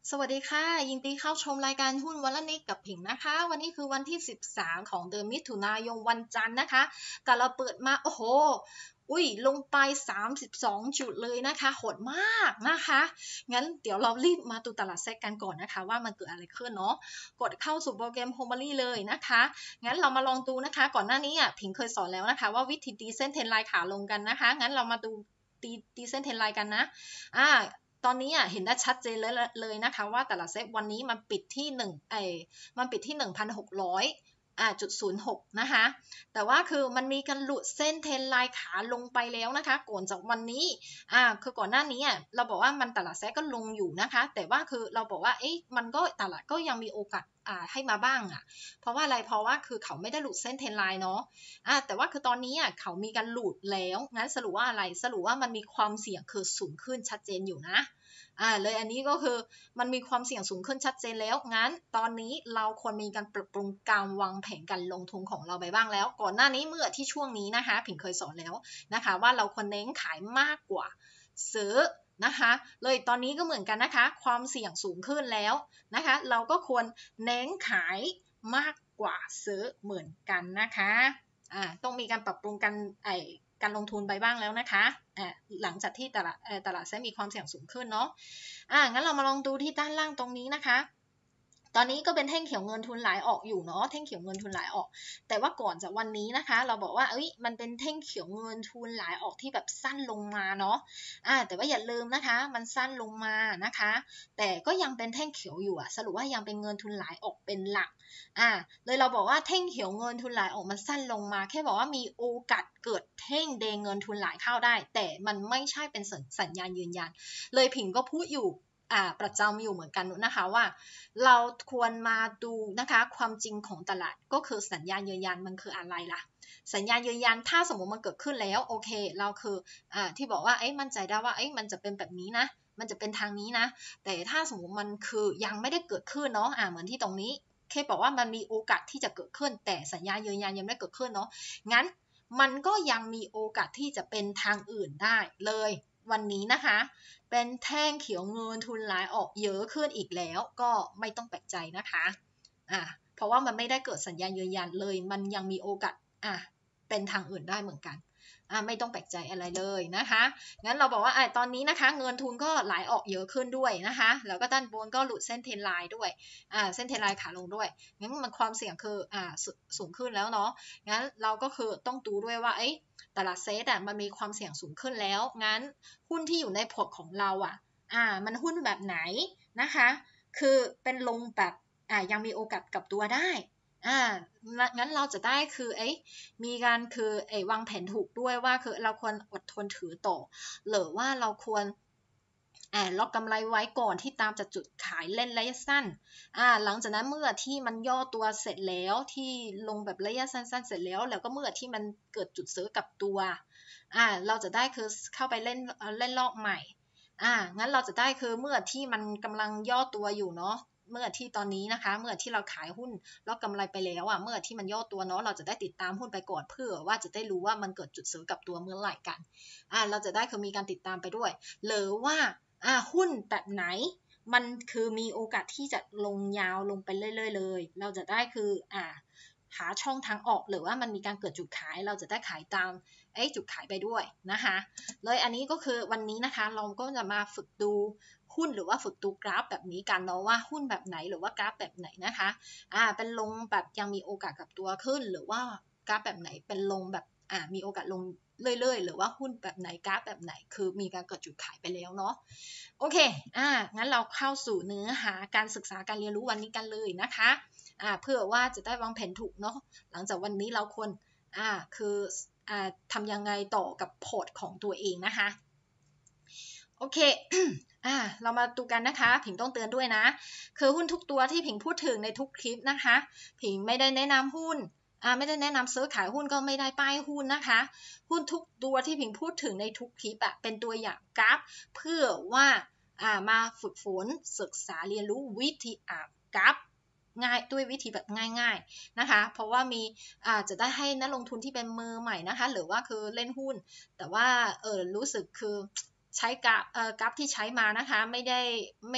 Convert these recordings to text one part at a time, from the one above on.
สวัสดีค่ะยินดีเข้าชมรายการหุ้นวันละนิดกับผิงนะคะวันนี้คือวันที่13ของเดือนมิถุนายนวันจันทร์นะคะแต่เราเปิดมาโอ้โหลงไป32จุดเลยนะคะโหดมากนะคะงั้นเดี๋ยวเรารีบมาดูตลาดเซ็ตกันก่อนนะคะว่ามันเกิดอะไรขึ้นเนาะกดเข้าสู่โปรแกรม Homely เลยนะคะงั้นเรามาลองดูนะคะก่อนหน้านี้ผิงเคยสอนแล้วนะคะว่าวิธีตีเส้นเทรนไลน์ขาลงกันนะคะงั้นเรามาดูตีเส้นเทรนไลน์กันนะอ่า ตอนนี้เห็นได้ชัดเจนเลยนะคะว่าแต่ละเซตวันนี้มันปิดที่มันปิดที่ 1,600จุด06นะคะแต่ว่าคือมันมีการหลุดเส้นเทรนไลน์ขาลงไปแล้วนะคะก่อนจากวันนี้คือก่อนหน้านี้เราบอกว่ามันตลาดเซตก็ลงอยู่นะคะแต่ว่าคือเราบอกว่ามันก็ตลาดก็ยังมีโอกาสให้มาบ้างเพราะว่าอะไรเพราะว่าคือเขาไม่ได้หลุดเส้นเทรนไลน์เนาะแต่ว่าคือตอนนี้เขามีการหลุดแล้วงั้นสรุปว่าอะไรสรุปว่ามันมีความเสี่ยงคือสูงขึ้นชัดเจนอยู่นะเลยอันนี้ก็คือมันมีความเสี่ยงสูงขึ้นชัดเจนแล้วงั้นตอนนี้เราควรมีการปรับปรุงการวางแผนการลงทุนของเราไปบ้างแล้วก่อนหน้านี้เมื่อที่ช่วงนี้นะคะผิงเคยสอนแล้วนะคะว่าเราควรเน้นขายมากกว่าซื้อนะคะเลยตอนนี้ก็เหมือนกันนะคะความเสี่ยงสูงขึ้นแล้วนะคะเราก็ควรเน้นขายมากกว่าซื้อเหมือนกันนะคะต้องมีการปรับปรุงการลงทุนไปบ้างแล้วนะคะหลังจากที่ตลาดเซ็นมีความเสี่ยงสูงขึ้นเนาะงั้นเรามาลองดูที่ด้านล่างตรงนี้นะคะตอนนี้ก็เป็นแท่งเขียวเงินทุนไหลออกอยู่เนาะแท่งเขียวเงินทุนไหลออกแต่ว่าก่อนจากวันนี้นะคะเราบอกว่ามันเป็นแท่งเขียวเงินทุนไหลออกที่แบบสั้นลงมาเนาะแต่ว่าอย่าลืมนะคะมันสั้นลงมานะคะแต่ก็ยังเป็นแท่งเขียวอยู่สรุปว่ายังเป็นเงินทุนไหลออกเป็นหลักเลยเราบอกว่าแท่งเขียวเงินทุนไหลออกมันสั้นลงมาแค่บอกว่ามีโอกาสเกิดแท่งแดงเงินทุนไหลเข้าได้แต่มันไม่ใช่เป็นสัญญาณยืนยันเลยผิงก็พูดอยู่ประจำอยู่เหมือนกันนะคะว่าเราควรมาดูนะคะความจริงของตลาดก็คือสัญญาณยืนยันมันคืออะไรล่ะสัญญาณยืนยันถ้าสมมติมันเกิดขึ้นแล้วโอเคเราคือที่บอกว่ามั่นใจได้ว่ามันจะเป็นแบบนี้นะมันจะเป็นทางนี้นะแต่ถ้าสมมติมันคือยังไม่ได้เกิดขึ้นเนาะเหมือนที่ตรงนี้แค่บอกว่ามันมีโอกาสที่จะเกิดขึ้นแต่สัญญาณยืนยันยังไม่เกิดขึ้นเนาะงั้นมันก็ยังมีโอกาสที่จะเป็นทางอื่นได้เลยวันนี้นะคะเป็นแท่งเขียวเงินทุนไหลออกเยอะขึ้นอีกแล้วก็ไม่ต้องแปลกใจนะคะเพราะว่ามันไม่ได้เกิดสัญญาณยืนยันเลยมันยังมีโอกาสเป็นทางอื่นได้เหมือนกันไม่ต้องแปลกใจอะไรเลยนะคะงั้นเราบอกว่าตอนนี้นะคะเงินทุนก็ไหลออกเยอะขึ้นด้วยนะคะแล้วก็ด้านบนก็หลุดเส้นเทรนไลน์ด้วยเส้นเทรนไลน์ขาลงด้วยงั้นมันความเสี่ยงคือสูงขึ้นแล้วเนาะงั้นเราก็คือต้องดูด้วยว่าตลาดเซตมันมีความเสี่ยงสูงขึ้นแล้วงั้นหุ้นที่อยู่ในพอร์ตของเรามันหุ้นแบบไหนนะคะคือเป็นลงแบบยังมีโอกาสกลับตัวได้งั้นเราจะได้คือมีการคือวางแผนถูกด้วยว่าคือเราควรอดทนถือต่อหรือว่าเราควรล็อกกำไรไว้ก่อนที่ตามจากจุดขายเล่นระยะสั้นหลังจากนั้นเมื่อที่มันย่อตัวเสร็จแล้วที่ลงแบบระยะสั้นๆเสร็จแล้วก็เมื่อที่มันเกิดจุดซื้อกับตัวเราจะได้คือเข้าไปเล่นรอบใหม่งั้นเราจะได้คือเมื่อที่มันกำลังย่อตัวอยู่เนาะเมื่อที่ตอนนี้นะคะเมื่อที่เราขายหุ้นแล้วกำไรไปแล้วเมื่อที่มันย่อตัวเนาะเราจะได้ติดตามหุ้นไปก่อนเพื่อว่าจะได้รู้ว่ามันเกิดจุดซื้อกับตัวเมื่อไหร่กันเราจะได้คือมีการติดตามไปด้วยหรือว่าหุ้นแบบไหนมันคือมีโอกาสที่จะลงยาวลงไปเรื่อยๆเลยเราจะได้คือหาช่องทางออกหรือว่ามันมีการเกิดจุดขายเราจะได้ขายตามจุดขายไปด้วยนะคะเลยอันนี้ก็คือวันนี้นะคะเราก็จะมาฝึกดูหุ้นหรือว่าฝึกดูกราฟแบบนี้กันเนาะว่าหุ้นแบบไหนหรือว่ากราฟแบบไหนนะคะเป็นลงแบบยังมีโอกาสกับตัวขึ้นหรือว่ากราฟแบบไหนเป็นลงแบบมีโอกาสลงเรื่อยๆหรือว่าหุ้นแบบไหนกราฟแบบไหนคือมีการเกิดจุดขายไปแล้วเนาะโอเคงั้นเราเข้าสู่เนื้อหาการศึกษาการเรียนรู้วันนี้กันเลยนะคะเพื่อว่าจะได้วางแผนถูกเนาะหลังจากวันนี้เราควรคือทำยังไงต่อกับพอร์ตของตัวเองนะคะโอเค เรามาดูกันนะคะผิงต้องเตือนด้วยนะคือหุ้นทุกตัวที่ผิงพูดถึงในทุกคลิปนะคะผิงไม่ได้แนะนำหุ้นไม่ได้แนะนำซื้อขายหุ้นก็ไม่ได้ป้ายหุ้นนะคะหุ้นทุกตัวที่ผิงพูดถึงในทุกคลิปเป็นตัวอย่างกราฟเพื่อว่ามาฝึกฝนศึกษาเรียนรู้วิธีกราฟง่ายด้วยวิธีแบบง่ายๆนะคะเพราะว่ามีจะได้ให้นักลงทุนที่เป็นมือใหม่นะคะหรือว่าคือเล่นหุ้นแต่ว่ารู้สึกคือใช้กราฟที่ใช้มานะคะไม่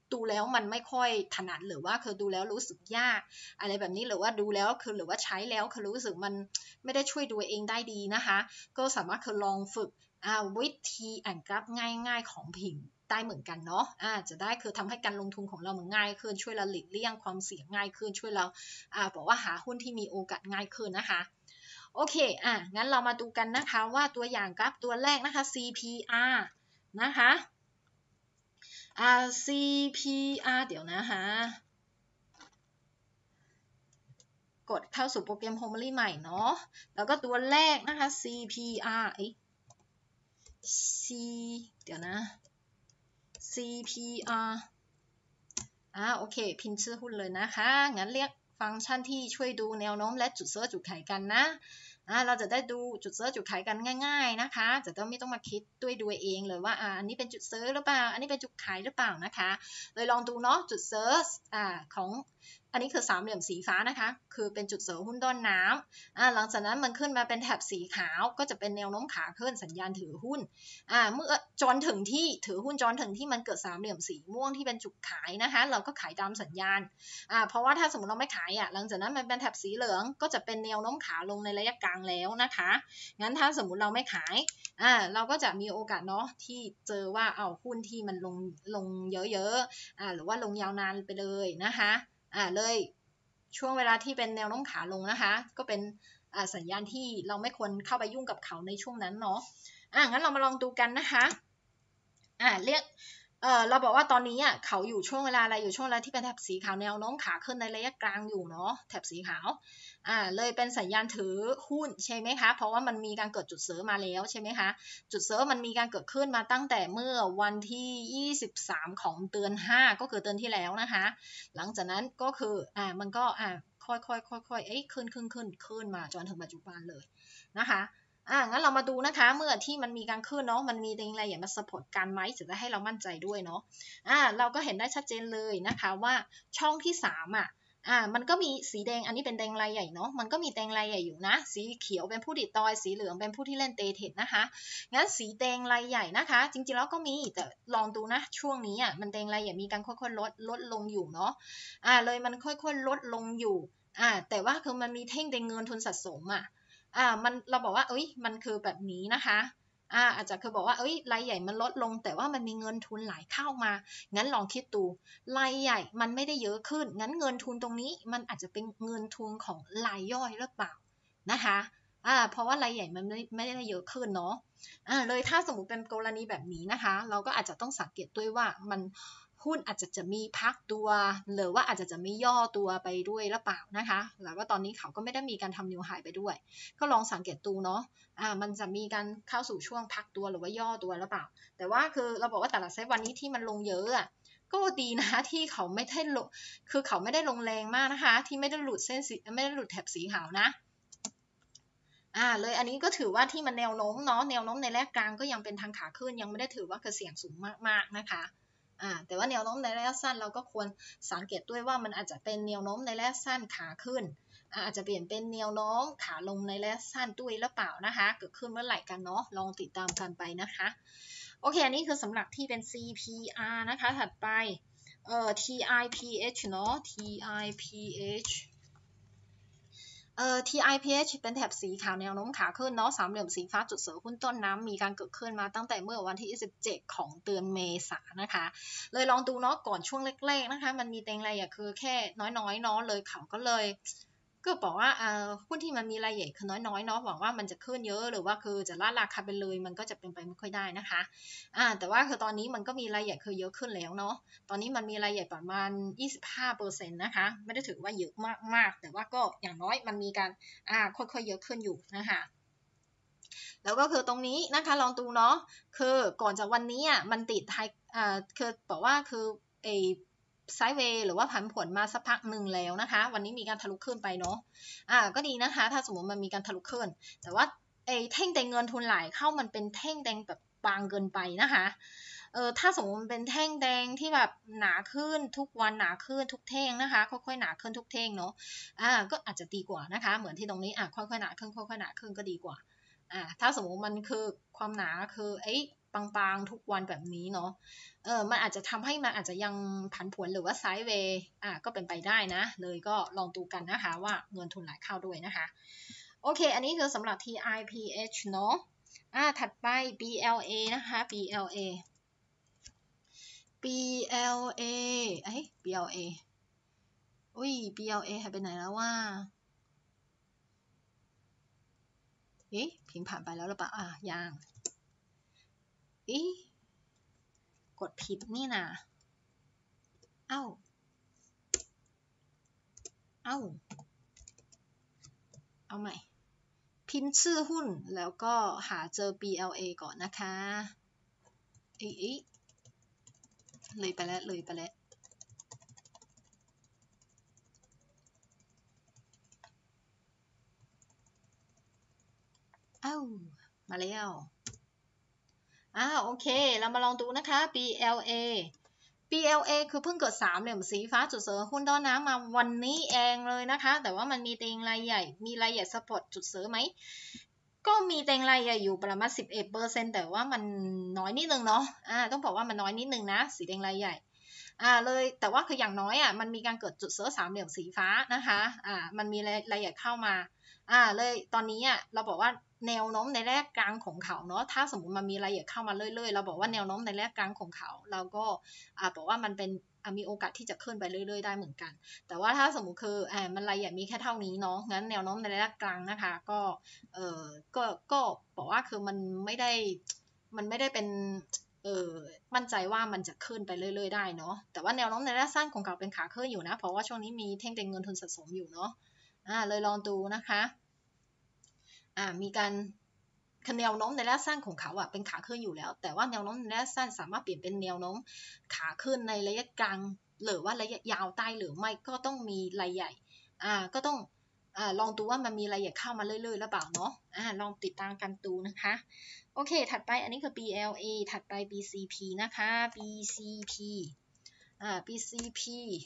ดูแล้วมันไม่ค่อยถนัดหรือว่าคือดูแล้วรู้สึกยากอะไรแบบนี้หรือว่าดูแล้วคือหรือว่าใช้แล้วคือรู้สึกมันไม่ได้ช่วยดูเองได้ดีนะคะก็สามารถคือลองฝึกวิธีอ่านกราฟง่ายๆของผิงได้เหมือนกันเนาะจะได้คือทำให้การลงทุนของเรามันง่ายขึ้นช่วยเราหลีกเลี่ยงความเสี่ยงง่ายขึ้นช่วยเราบอกว่าหาหุ้นที่มีโอกาสง่ายขึ้นนะคะโอเคงั้นเรามาดูกันนะคะว่าตัวอย่างกราฟตัวแรกนะคะ CPR นะคะ CPR เดี๋ยวนะคะกดเข้าสู่โปรแกรม Homely ใหม่เนาะแล้วก็ตัวแรกนะคะ CPRเดี๋ยวนะ CPR โอเคพิมพ์ชื่อหุ้นเลยนะคะงั้นเรียกฟังก์ชันที่ช่วยดูแนวโน้มและจุดเซิร์ชจุดขายกันนะเราจะได้ดูจุดเซิร์ชจุดขายกันง่ายๆนะคะจะต้องไม่ต้องมาคิดด้วยเองเลยว่าอันนี้เป็นจุดเซิร์ชหรือเปล่าอันนี้เป็นจุดขายหรือเปล่านะคะเลยลองดูเนาะจุดเซิร์ชของอันนี้คือสามเหลี่ยมสีฟ้านะคะคือเป็นจุดเซิร์ชหุ้นต้นน้ำหลังจากนั้นมันขึ้นมาเป็นแถบสีขาวก็จะเป็นแนวโน้มขาขึ้นสัญญาณถือหุ้นเมื่อจนถึงที่ถือหุ้นจนถึงที่มันเกิดสามเหลี่ยมสีม่วงที่เป็นจุดขายนะคะเราก็ขายตามสัญญาณเพราะว่าถ้าสมมติเราไม่ขายหลังจากนั้นมันเป็นแถบสีเหลืองก็จะเป็นแนวโน้มขาลงในระยะกลางแล้วนะคะงั้นถ้าสมมุติเราไม่ขายเราก็จะมีโอกาสเนาะที่เจอว่าเอาหุ้นที่มันลงเยอะๆหรือว่าลงยาวนานไปเลยนะคะเลยช่วงเวลาที่เป็นแนวโน้มขาลงนะคะก็เป็นสัญญาณที่เราไม่ควรเข้าไปยุ่งกับเขาในช่วงนั้นเนาะงั้นเรามาลองดูกันนะคะเรียกเราบอกว่าตอนนี้เขาอยู่ช่วงเวลาอะไรอยู่ช่วงเวลาที่เป็นแถบสีขาวแนวโน้มขาขึ้นในระยะกลางอยู่เนาะแถบสีขาวเลยเป็นสัญญาณถือหุ้นใช่ไหมคะเพราะว่ามันมีการเกิดจุดเสริมมาแล้วใช่ไหมคะจุดเสริมมันมีการเกิดขึ้นมาตั้งแต่เมื่อวันที่23ของเดือน5ก็คือเดือนที่แล้วนะคะหลังจากนั้นก็คือมันก็ค่อยๆขึ้นมาจนถึงปัจจุบันเลยนะคะงั้นเรามาดูนะคะเมื่อที่มันมีการขึ้นเนาะมันมีแดงอะไรอย่างมาสปอร์ตกันไหมจะได้ให้เรามั่นใจด้วยเนาะเราก็เห็นได้ชัดเจนเลยนะคะว่าช่องที่3มันก็มีสีแดงอันนี้เป็นแดงลายใหญ่เนาะมันก็มีแดงลายใหญ่อยู่นะสีเขียวเป็นผู้ดิดดอยสีเหลืองเป็นผู้ที่เล่นเตเทดนะคะงั้นสีแดงลายใหญ่นะคะจริงๆแล้วก็มีแต่ลองดูนะช่วงนี้มันแดงลายใหญ่มีการค่อยๆลดลงอยู่เนาะเลยมันค่อยๆลดลงอยู่แต่ว่าคือมันมีเท่งแดงเงินทุนสะสมมันเราบอกว่ามันคือแบบนี้นะคะอาจจะคือบอกว่ารายใหญ่มันลดลงแต่ว่ามันมีเงินทุนไหลเข้ามางั้นลองคิดดูรายใหญ่มันไม่ได้เยอะขึ้นงั้นเงินทุนตรงนี้มันอาจจะเป็นเงินทุนของรายย่อยหรือเปล่านะคะเพราะว่ารายใหญ่มันไม่ได้เยอะขึ้นเนาะเลยถ้าสมมุติเป็นกรณีแบบนี้นะคะเราก็อาจจะต้องสังเกตด้วยว่ามันหุ้นอาจจะมีพักตัวหรือว่าอาจจะมีย่อตัวไปด้วยหรือเปล่านะคะแล้วก็ตอนนี้เขาก็ไม่ได้มีการทำนิวไฮไปด้วยก็ลองสังเกตดูเนาะมันจะมีการเข้าสู่ช่วงพักตัวหรือว่าย่อตัวหรือเปล่าแต่ว่าคือเราบอกว่าแต่ละเซตวันนี้ที่มันลงเยอะก็ดีนะที่เขาไม่ได้ลงคือเขาไม่ได้ลงแรงมากนะคะที่ไม่ได้หลุดเส้นสีไม่ได้หลุดแถบสีขาวนะเลยอันนี้ก็ถือว่าที่มันแนวโน้มเนาะแนวโน้มในระยะกลางก็ยังเป็นทางขาขึ้นยังไม่ได้ถือว่าคือเสี่ยงสูงมากๆนะคะแต่ว่าแนวโน้มในระยะสั้นเราก็ควรสังเกตด้วยว่ามันอาจจะเป็นแนวโน้มในระยะสั้นขาขึ้นอาจจะเปลี่ยนเป็นแนวโน้มขาลงในระยะสั้นด้วยหรือเปล่านะคะเกิดขึ้นเมื่อไหร่กันเนาะลองติดตามกันไปนะคะโอเคอันนี้คือสำหรับที่เป็น CPR นะคะถัดไปTIPH เนาะ TIPH TIPH เป็นแถบสีขาวแนวโน้มขาขึ้นเนาะสามเหลี่ยมสีฟ้าจุดเสริมหุ้นต้นน้ำมีการเกิดขึ้นมาตั้งแต่เมื่อวันที่27ของเดือนเมษายนนะคะเลยลองดูเนาะก่อนช่วงแรกๆนะคะมันมีแดงรายใหญ่คือแค่น้อยๆเนาะเลยเขาก็เลยก็บอกว่าหุ้นที่มันมีรายใหญ่คือน้อยๆเนาะหวังว่ามันจะขึ้นเยอะหรือว่าคือจะล่าราคาไปเลยมันก็จะเป็นไปไม่ค่อยได้นะคะแต่ว่าคือตอนนี้มันก็มีรายใหญ่คือเยอะขึ้นแล้วเนาะตอนนี้มันมีรายใหญ่ประมาณ 25% นะคะไม่ได้ถือว่าเยอะมากๆแต่ว่าก็อย่างน้อยมันมีการค่อยๆเยอะขึ้นอยู่นะคะแล้วก็คือตรงนี้นะคะลองดูเนาะคือก่อนจากวันนี้มันติดไฮคือบอกว่าคือไซด์เวย์หรือว่าผันผวนมาสักพักหนึ่งแล้วนะคะวันนี้มีการทะลุขึ้นไปเนาะก็ดีนะคะถ้าสมมติมันมีการทะลุขึ้นแต่ว่าแท่งแดงเงินทุนไหลเข้ามันเป็นแท่งแดงแบบบางเกินไปนะคะถ้าสมมติมันเป็นแท่งแดงที่แบบหนาขึ้นทุกวันหนาขึ้นทุกแท่งนะคะค่อยๆหนาขึ้นทุกแท่งเนาะก็อาจจะดีกว่านะคะเหมือนที่ตรงนี้ค่อยๆหนาขึ้นค่อยๆหนาขึ้นก็ดีกว่าถ้าสมมติมันคือความหนาคือปังๆทุกวันแบบนี้เนาะมันอาจจะทำให้มันอาจจะยังผันผวนหรือว่าไซด์เวย์ก็เป็นไปได้นะเลยก็ลองดูกันนะคะว่าเงินทุนไหลเข้าด้วยนะคะโอเคอันนี้คือสำหรับ TIPH เนาะถัดไป BLA นะคะ BLA BLA อุ้ย BLA หายไปไหนแล้วว่าพิมพ์ผ่านไปแล้วหรือเปล่ายังกดผิดนี่นะเอ้าเอาใหม่พิมพ์ชื่อหุ้นแล้วก็หาเจอ BLA ก่อนนะคะเลยไปแล้วมาแล้วโอเคเรามาลองดูนะคะ BLA คือเพิ่งเกิด3เหลี่ยมสีฟ้าจุดเสริมหุ้นต้นน้ำมาวันนี้เองเลยนะคะแต่ว่ามันมีเต็งรายใหญ่มีรายใหญ่สปอร์ตจุดเสริมไหมก็มีเต็งรายใหญ่อยู่ประมาณ 11% แต่ว่ามันน้อยนิดนึงเนาะต้องบอกว่ามันน้อยนิดนึงนะสีแดงรายใหญ่เลยแต่ว่าคืออย่างน้อยมันมีการเกิดจุดเสริม3เหลี่ยมสีฟ้านะคะมันมีรายใหญ่เข้ามาเลยตอนนี้เราบอกว่าแนวโน้มในระยะกลางของเขาเนาะถ้าสมมติมันมีรายละเอียดเข้ามาเรื่อยๆเราบอกว่าแนวโน้มในระยะกลางของเขาเราก็บอกว่ามันเป็นมีโอกาสที่จะขึ้นไปเรื่อยๆได้เหมือนกันแต่ว่าถ้าสมมติคือมันรายละเอียดมีแค่เท่านี้เนาะงั้นแนวโน้มในระยะกลางนะคะก็บอกว่าคือมันไม่ได้เป็นมั่นใจว่ามันจะขึ้นไปเรื่อยๆได้เนาะแต่ว่าแนวโน้มในระยะสั้นของเขาเป็นขาขึ้นอยู่นะเพราะว่าช่วงนี้มีเท่งเต็งเงินทุนสะสมอยู่เนาะเลยลองดูนะคะมีการแนวโน้มในระยะสั้นของเขาเป็นขาขึ้นอยู่แล้วแต่ว่าแนวโน้มในระยะสั้นสามารถเปลี่ยนเป็นแนวโน้มขาขึ้นในระยะกลางหรือว่าระยะยาวใต้หรือไม่ก็ต้องมีรายใหญ่ก็ต้องลองดูว่ามันมีรายใหญ่เข้ามาเรื่อยๆหรือเปล่าเนาะลองติดตามกันดูนะคะโอเคถัดไปอันนี้คือ BLA ถัดไป BCP นะคะ BCP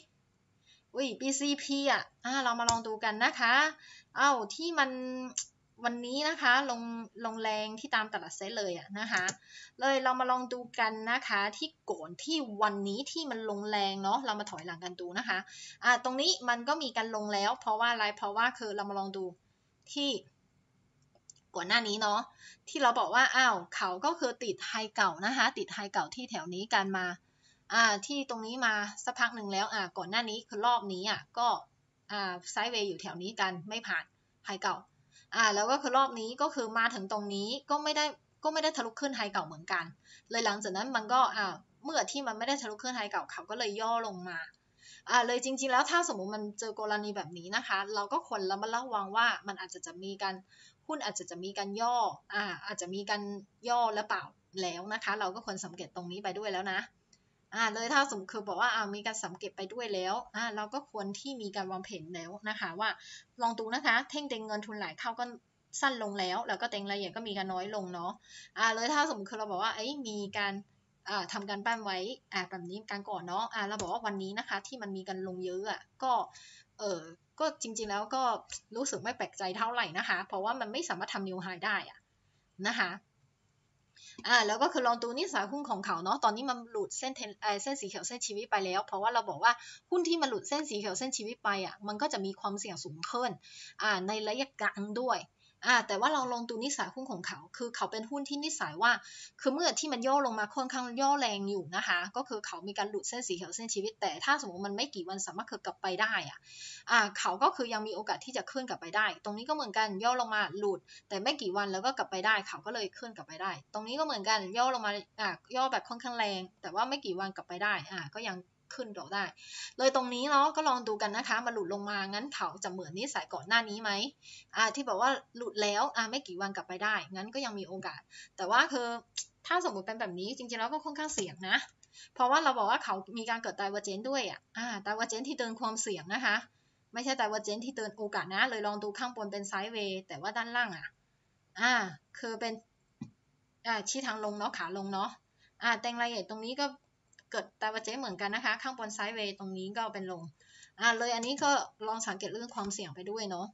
BCP เรามาลองดูกันนะคะที่มันวันนี้นะคะลงแรงที่ตามตลาดเซ็ตเลยนะคะเลยเรามาลองดูกันนะคะที่ก่อนที่วันนี้ที่มันลงแรงเนาะเรามาถอยหลังกันดูนะคะตรงนี้มันก็มีการลงแล้วเพราะว่าอะไรเพราะว่าคือเรามาลองดูที่ก่อนหน้านี้เนาะที่เราบอกว่าเขาก็คือติดไฮเก่านะคะติดไฮเก่าที่แถวนี้กันมาที่ตรงนี้มาสักพักหนึ่งแล้วก่อนหน้านี้คือรอบนี้ก็ไซด์เวย์อยู่แถวนี้กันไม่ผ่านไฮเก่าแล้วก็คือรอบนี้ก็คือมาถึงตรงนี้ก็ไม่ได้ทะลุขึ้นไฮเก่าเหมือนกันเลยหลังจากนั้นมันก็เมื่อที่มันไม่ได้ทะลุขึ้นไฮเก่าเขาก็เลยย่อลงมาเลยจริงๆแล้วถ้าสมมุติมันเจอกรณีแบบนี้นะคะเราก็ควรระมัดระวังว่ามันอาจจะมีการหุ้นอาจจะมีการย่ออาจจะมีการย่อหรือเปล่าแล้วนะคะเราก็ควรสังเกตตรงนี้ไปด้วยแล้วนะเลยถ้าสมมติคือบอกว่ามีการสังเกตไปด้วยแล้วเราก็ควรที่มีการวางแผนแล้วนะคะว่าลองดูนะคะเท่งเต็งเงินทุนไหลเข้าก็สั้นลงแล้วก็เต็งรายใหญ่ก็มีการน้อยลงเนาะเลยถ้าสมมติคือเราบอกว่ามีการทำการบ้านไว้แบบนี้การก่อนเนาะเราบอกว่าวันนี้นะคะที่มันมีการลงเยอะก็จริงๆแล้วก็รู้สึกไม่แปลกใจเท่าไหร่นะคะเพราะว่ามันไม่สามารถทำนิวไฮได้นะคะแล้วก็คือลองดูนิสัยหุ้นของเขาเนาะตอนนี้มันหลุดเส้นสีเขียวเส้นชีวิตไปแล้วเพราะว่าเราบอกว่าหุ้นที่มันหลุดเส้นสีเขียวเส้นชีวิตไปมันก็จะมีความเสี่ยงสูงขึ้นในระยะกลางด้วยแต่ว่าเราลองดูนิสัยหุ้นของเขาคือเขาเป็นหุ้นที่นิสัยว่าคือเมื่อที่มันย่อลงมาค่อนข้างย่อแรงอยู่นะคะก็คือเขามีการหลุดเส้นสีเขียวเส้นชีวิตแต่ถ้าสมมติมันไม่กี่วันสามารถกลับไปได้เขาก็คือยังมีโอกาสที่จะขึ้นกลับไปได้ตรงนี้ก็เหมือนกันย่อลงมาหลุดแต่ไม่กี่วันแล้วก็กลับไปได้เขาก็เลยขึ้นกลับไปได้ตรงนี้ก็เหมือนกันย่อลงมาย่อแบบค่อนข้างแรงแต่ว่าไม่กี่วันกลับไปได้ก็ยังขึ้นต่อได้เลยตรงนี้เนาะก็ลองดูกันนะคะมาหลุดลงมางั้นเขาจะเหมือนนิสัยก่อนหน้านี้ไหมที่บอกว่าหลุดแล้วไม่กี่วันกลับไปได้งั้นก็ยังมีโอกาสแต่ว่าคือถ้าสมมติเป็นแบบนี้จริงๆแล้วก็ค่อนข้างเสี่ยงนะเพราะว่าเราบอกว่าเขามีการเกิดไดเวอร์เจนด้วยไดเวอร์เจนที่เตือนความเสี่ยงนะคะไม่ใช่ไดเวอร์เจนที่เตือนโอกาสนะเลยลองดูข้างบนเป็นไซด์เวย์แต่ว่าด้านล่างคือเป็นชี้ทางลงเนาะขาลงเนาะแตงรายละเอียดตรงนี้ก็เกิดไดเวอร์เจนเหมือนกันนะคะข้างบนไซด์เวย์ตรงนี้ก็เป็นลงเลยอันนี้ก็ลองสังเกตเรื่องความเสี่ยงไปด้วยเนาะ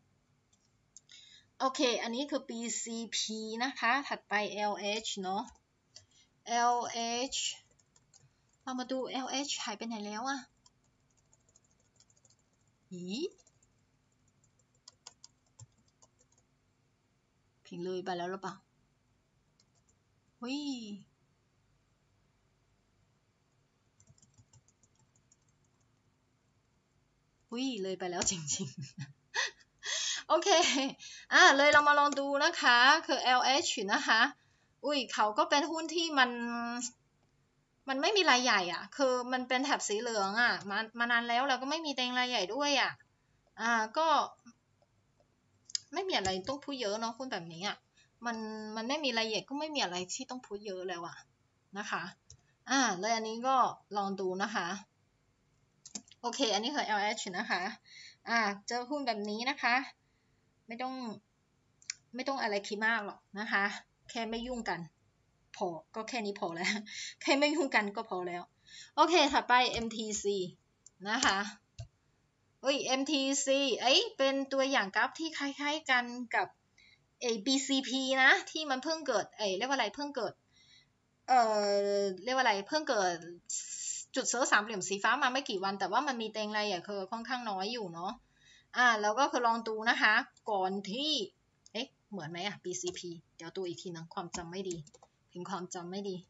โอเคอันนี้คือ BCP นะคะถัดไป LH เนาะ LH เรามาดู LH หายไปไหนแล้วอะผิงเลยไปแล้วหรือเปล่าเฮ้ยเลยไปแล้วจริงๆโอเคเลยเรามาลองดูนะคะคือ LH นะคะเขาก็เป็นหุ้นที่มันไม่มีรายใหญ่อ่ะคือมันเป็นแถบสีเหลืองอ่ะมานานแล้วเราก็ไม่มีเต็งรายใหญ่ด้วยอ่ะก็ไม่มีอะไรต้องพูดเยอะเนาะหุ้นแบบนี้อ่ะมันไม่มีรายละเอียดก็ไม่มีอะไรที่ต้องพูดเยอะแล้วอ่ะนะคะเลยอันนี้ก็ลองดูนะคะโอเคอันนี้คือ LH นะคะเจอหุ้นแบบนี้นะคะไม่ต้องอะไรคิดมากหรอกนะคะแค่ไม่ยุ่งกันพอก็แค่นี้พอแล้วแค่ไม่ยุ่งกันก็พอแล้วโอเคถัดไป MTC นะคะMTC เป็นตัวอย่างกราฟที่คล้ายๆกันกับBCP นะที่มันเพิ่งเกิดเรียกว่าอะไรเพิ่งเกิดเรียกว่าอะไรเพิ่งเกิดจุดเซอร์สามเหลี่ยมสีฟ้ามาไม่กี่วันแต่ว่ามันมีเต็งอะไรคือค่อนข้างน้อยอยู่เนาะแล้วก็คือลองดูนะคะก่อนที่เหมือนไหมBCP เดี๋ยวตัวอีกทีนึงความจำไม่ดีถึงความจำไม่ดี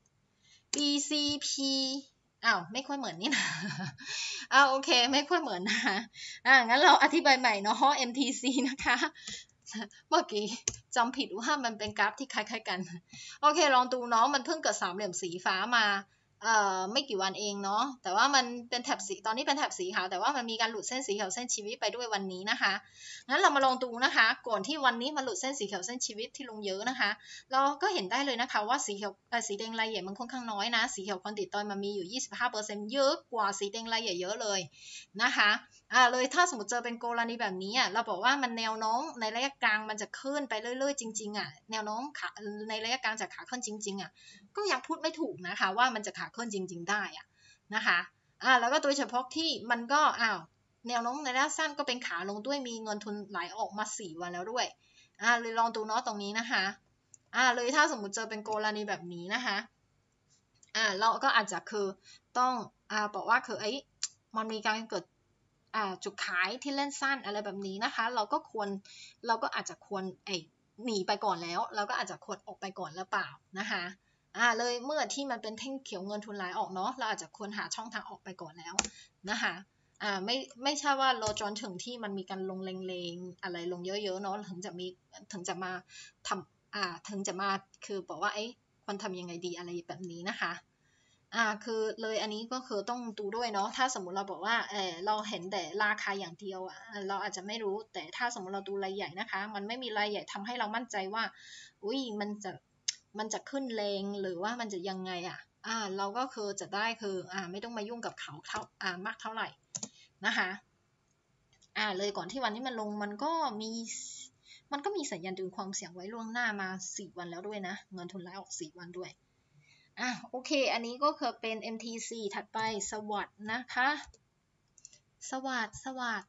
BCP ไม่ค่อยเหมือนนี่นะโอเคไม่ค่อยเหมือนนะคะงั้นเราอธิบายใหม่เนาะ MTC นะคะเมื่อกี้จำผิดว่ามันเป็นกราฟที่คล้ายๆกันโอเคลองดูเนาะมันเพิ่งเกิดสามเหลี่ยมสีฟ้ามาไม่กี่วันเองเนาะแต่ว่ามันเป็นแถบสีตอนนี้เป็นแถบสีขาวแต่ว่ามันมีการหลุดเส้นสีเขียวเส้นชีวิตไปด้วยวันนี้นะคะงั้นเรามาลองดูนะคะก่อนที่วันนี้มันหลุดเส้นสีเขียวเส้นชีวิตที่ลงเยอะนะคะเราก็เห็นได้เลยนะคะว่าสีเขียวสีแดงรายใหญ่มันค่อนข้างน้อยนะสีเขียวคอนติดตอยมันมีอยู่ 25% เยอะกว่าสีแดงรายใหญ่เยอะเลยนะคะเลยถ้าสมมติเจอเป็นกรณีแบบนี้เราบอกว่ามันแนวโน้มในระยะกลางมันจะขึ้นไปเรื่อยๆจริงๆแนวโน้มขาในระยะกลางจะขาขึ้นจริงๆก็ยังพูดไม่ถูกนะคะว่ามันจะขาขึ้นจริงๆได้นะคะแล้วก็โดยเฉพาะที่มันก็แนวโน้มในระยะสั้นก็เป็นขาลงด้วยมีเงินทุนไหลออกมา4 วันแล้วด้วยเลยลองดูเนาะตรงนี้นะคะเลยถ้าสมมุติเจอเป็นกรณีแบบนี้นะคะเราก็อาจจะคือต้องบอกว่าคือมันมีการเกิดจุดขายที่เล่นสั้นอะไรแบบนี้นะคะเราก็อาจจะควรหนีไปก่อนแล้วเราก็อาจจะควรออกไปก่อนหรือเปล่านะคะเลยเมื่อที่มันเป็นแท่งเขียวเงินทุนไหลออกเนาะเราอาจจะควรหาช่องทางออกไปก่อนแล้วนะคะไม่ใช่ว่ารอจนถึงที่มันมีการลงเลงๆอะไรลงเยอะๆเนาะถึงจะมาทำถึงจะมาคือบอกว่าควรทำยังไงดีอะไรแบบนี้นะคะคือเลยอันนี้ก็คือต้องดูด้วยเนาะถ้าสมมุติเราบอกว่าเราเห็นแต่ราคาอย่างเดียวเราอาจจะไม่รู้แต่ถ้าสมมติเราดูรายใหญ่นะคะมันไม่มีรายใหญ่ทำให้เรามั่นใจว่ามันจะขึ้นแรงหรือว่ามันจะยังไงเราก็คือจะได้คือไม่ต้องมายุ่งกับเขามากเท่าไหร่นะคะเลยก่อนที่วันนี้มันลงมันก็มีสัญญาณดึงความเสี่ยงไว้ล่วงหน้ามา4 วันแล้วด้วยนะเงินทุนไหลออก4 วันด้วยโอเคอันนี้ก็คือเป็น MTC ถัดไปสวัสดนะคะสวัสดสวัส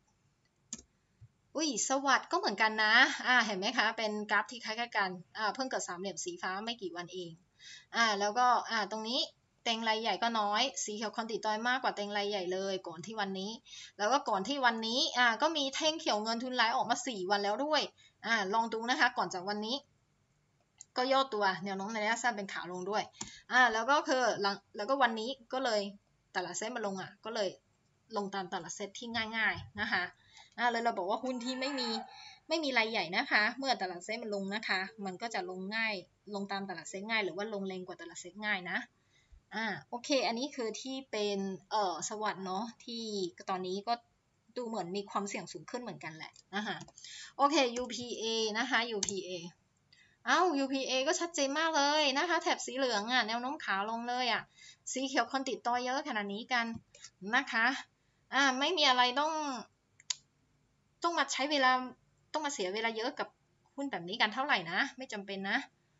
ดก็เหมือนกันนะเห็นไหมคะเป็นกราฟที่คล้ายๆกันเพิ่งเกิดสามเหลี่ยมสีฟ้าไม่กี่วันเองแล้วก็ตรงนี้เต็งรายใหญ่ก็น้อยสีเขียวคอนติดตอยมากกว่าเต็งรายใหญ่เลยก่อนที่วันนี้แล้วก็ก่อนที่วันนี้ก็มีแท่งเขียวเงินทุนไหลออกมา4 วันแล้วด้วยลองดูนะคะก่อนจากวันนี้ก็ย่อตัวแนวโน้มในระยะสั้นเป็นขาลงด้วยแล้วก็คือแล้วก็วันนี้ก็เลยตลาดเซ็ตมาลงก็เลยลงตามตลาดเซ็ตที่ง่ายๆนะคะเลยเราบอกว่าหุ้นที่ไม่มีรายใหญ่นะคะเมื่อตลาดเซ็ตมันลงนะคะมันก็จะลงง่ายลงตามตลาดเซ็ตง่ายหรือว่าลงแรงกว่าตลาดเซ็ตง่ายนะโอเคอันนี้คือที่เป็นสวัสด์เนาะที่ตอนนี้ก็ดูเหมือนมีความเสี่ยงสูงขึ้นเหมือนกันแหละนะคะโอเค UPA นะคะ UPA ก็ชัดเจนมากเลยนะคะแถบสีเหลืองแนวโน้มขาลงเลยสีเขียวคนติดต่อเยอะขนาดนี้กันนะคะไม่มีอะไรต้องมาใช้เวลาต้องมาเสียเวลาเยอะกับหุ้นแบบนี้กันเท่าไหร่นะไม่จำเป็นนะ